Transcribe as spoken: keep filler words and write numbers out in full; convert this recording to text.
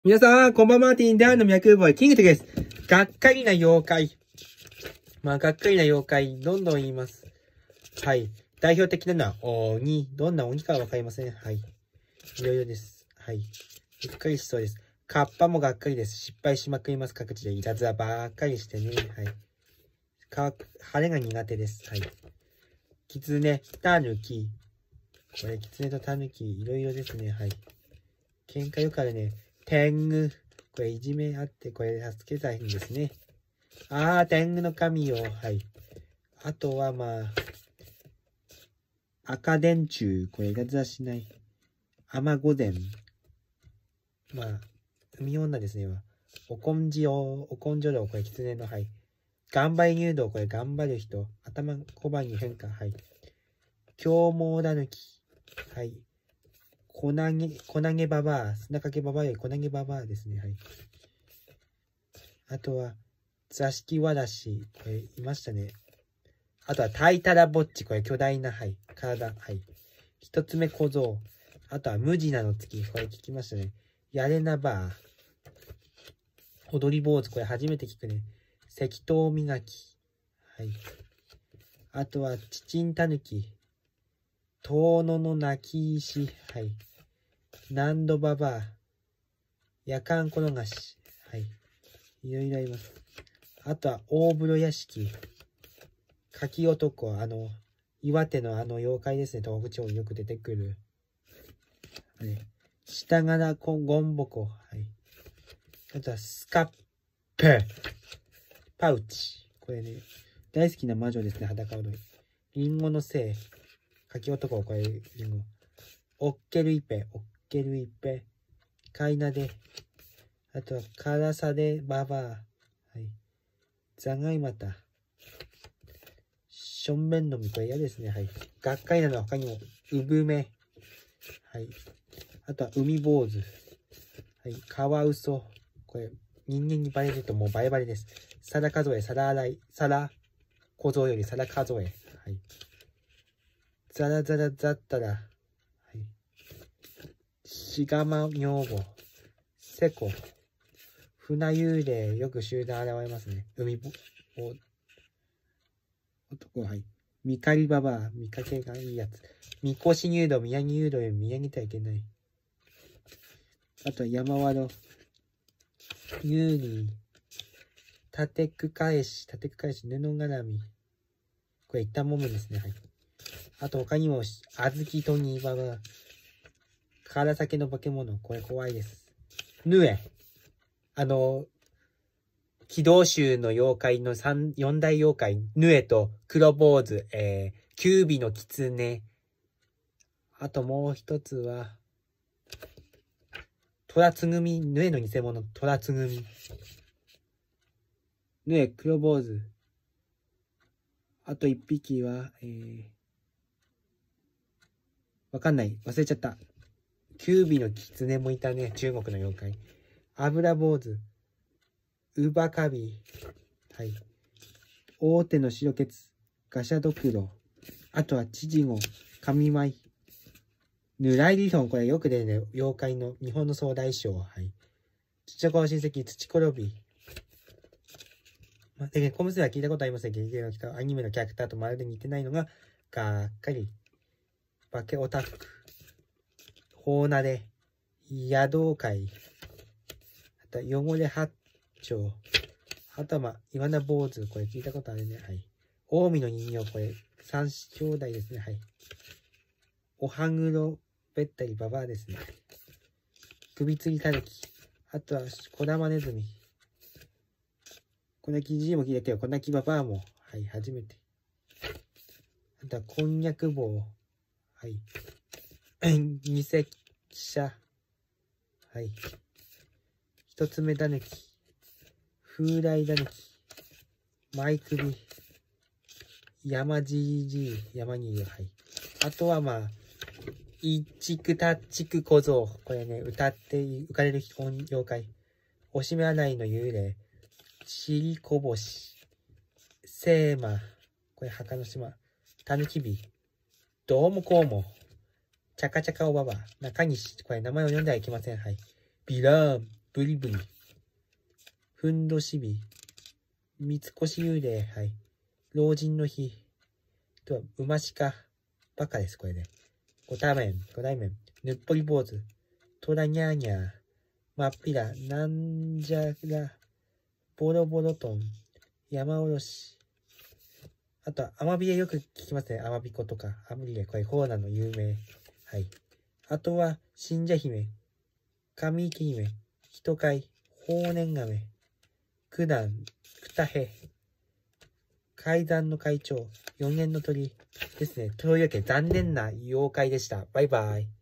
皆さん、こんばんは、マーティン、ダウンの脈ボーイ、キングテです。がっかりな妖怪。まあ、がっかりな妖怪、どんどん言います。はい。代表的なのは、鬼。どんな鬼かはわかりません。はい。いろいろです。はい。びっくりしそうです。カッパもがっかりです。失敗しまくります。各地でいたずらばっかりしてね。はい。か、晴れが苦手です。はい。キツネ、タヌキ。これ、キツネとタヌキ、いろいろですね。はい。喧嘩よくあるね。天狗。これ、いじめあって、これ、助けたいんですね。あー、天狗の神よ。はい。あとは、まあ、赤電柱。これ、いたずらしない。雨御前。まあ、海女ですね。おこんじを、おこんじょろ。これ、狐の、はい。頑張り入道。これ、頑張る人。頭小判に変化。はい。凶猛だぬき。はい。こなげ、こなげばばあ。砂かけばばあよりこなげばばあですね。はい。あとは、座敷わらし。これ、いましたね。あとは、タイタラぼっち。これ、巨大な、はい。体。はい。一つ目小僧。あとは、無地なの月。これ、聞きましたね。やれなばあ。踊り坊主。これ、初めて聞くね。石頭磨き。はい。あとは、ちちんたぬき。遠野の泣き石。はい。何度ばばあ。夜間転がし。はい。いろいろあります。あとは、大風呂屋敷。柿男。あの、岩手のあの妖怪ですね。東北地方によく出てくる。はい。下柄ゴンボコ。はい。あとは、スカップ。パウチ。これね、大好きな魔女ですね。裸踊り。リンゴのせい。柿男。これ、リンゴ。オッケルイペ。オッケルイペ。カイナで。あとは、カラサでババア。はい。ザガイマタ。しょんべんのみ。これ嫌ですね。はい。がっかりなのは他にも、うぶめ。はい。あとは、海坊主。はい。カワウソ。これ、人間にバレるともうバレバレです。皿数え、皿洗い、皿小僧より皿数え。はい。ザラザラザッタラ。はい。しがま女房。セコ。船幽霊。よく集団現れますね。海ぼ、男、はい。見かりばばあ。見かけがいいやつ。みこし入道。宮城入道より見上げてはいけない。あとは山わろ。ユーニー。縦く返し。縦く返し。布絡み。これ一旦もむですね。はい。あと他にも、あずきとにばば。から酒の化け物。これ怖いです。ヌエ。あの、軌道衆の妖怪の三、四大妖怪。ヌエと黒坊主。えー、キュービの狐。あともう一つは、トラツグミ。ヌエの偽物。トラツグミ。ヌエ、黒坊主。あと一匹は、えー、わかんない。忘れちゃった。キュービの狐もいたね。中国の妖怪。油坊主。ウバカビ。はい。大手の白ケツ。ガシャドクロ。あとはチジゴ。神舞。ヌライリソン。これよく出るね。妖怪の日本の総大将。はい。ちっちゃこの親戚。土転び。まあ、で、コムスでは聞いたことありませんけど、アニメのキャラクターとまるで似てないのが、がっかり。化けオタフク。ホーナレ。野道会。あとは汚れ八丁。あとはまあ、イワナ坊主。これ聞いたことあるね。はい。近江の人形。これ、三兄弟ですね。はい。おはぐろべったりババアですね。首吊りたぬき。あとは、こだまネズミ。こんなきじいも聞いたけど、こんなきババアも。はい、初めて。あとは、こんにゃく棒。はい。偽記者。はい。一つ目たぬき。風来たぬき。前首。山じいじい。山にいる。はい。あとはまあ、いちくたちく小僧。これね、歌って浮かれる妖怪。おしめ洗いの幽霊。しりこぼし。せーま。これ墓の島。たぬきび。どうもこうも。ちゃかちゃかおばば。中西。これ名前を読んではいけません。はい。ビラーン。 ブリブリ、ふんどしび、三越幽霊、はい。老人の日、あとは、馬鹿、バカです、これで。ご対面、ご対面、ぬっぽり坊主、トラニャーニャー、まっぴら、なんじゃら、ボロボロトン、山おろし。あとは、アマビエよく聞きますね。アマビコとか。アマビエ、これ、コーナの有名。はい。あとは、信者姫、神池姫、人飼い、法然亀、九段、二平、階段の会長、四年の鳥ですね。というわけで残念な妖怪でした。バイバイ。